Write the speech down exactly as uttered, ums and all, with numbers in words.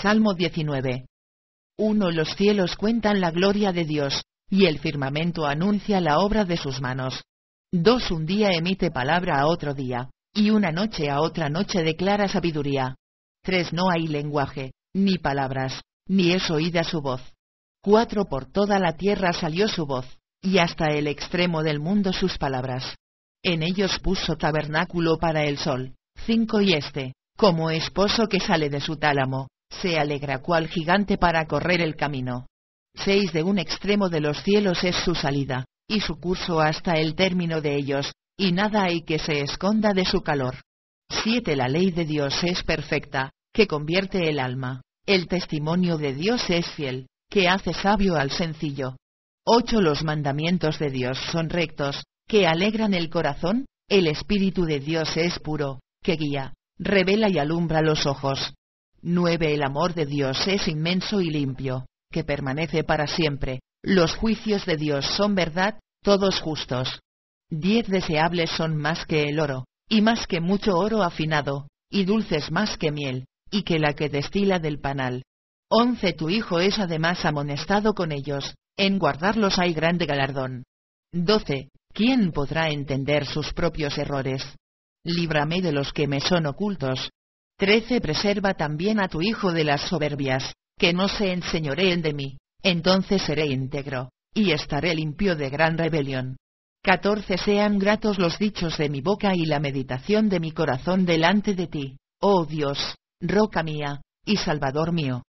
Salmo diecinueve. uno. Los cielos cuentan la gloria de Dios, y el firmamento anuncia la obra de sus manos. dos. Un día emite palabra a otro día, y una noche a otra noche declara sabiduría. tres. No hay lenguaje, ni palabras, ni es oída su voz. cuatro. Por toda la tierra salió su voz, y hasta el extremo del mundo sus palabras. En ellos puso tabernáculo para el sol. cinco. Y éste, como esposo que sale de su tálamo, se alegra cual gigante para correr el camino. seis. De un extremo de los cielos es su salida, y su curso hasta el término de ellos, y nada hay que se esconda de su calor. siete. La ley de Dios es perfecta, que convierte el alma. El testimonio de Dios es fiel, que hace sabio al sencillo. ocho. Los mandamientos de Dios son rectos, que alegran el corazón. El Espíritu de Dios es puro, que guía, revela y alumbra los ojos. nueve. El amor de Dios es inmenso y limpio, que permanece para siempre. Los juicios de Dios son verdad, todos justos. diez. Deseables son más que el oro, y más que mucho oro afinado, y dulces más que miel, y que la que destila del panal. once. Tu Hijo es además amonestado con ellos, en guardarlos hay grande galardón. doce. ¿Quién podrá entender sus propios errores? Líbrame de los que me son ocultos. trece. Preserva también a tu Hijo de las soberbias, que no se enseñoreen de mí, entonces seré íntegro, y estaré limpio de gran rebelión. catorce. Sean gratos los dichos de mi boca y la meditación de mi corazón delante de ti, oh Dios, roca mía, y salvador mío.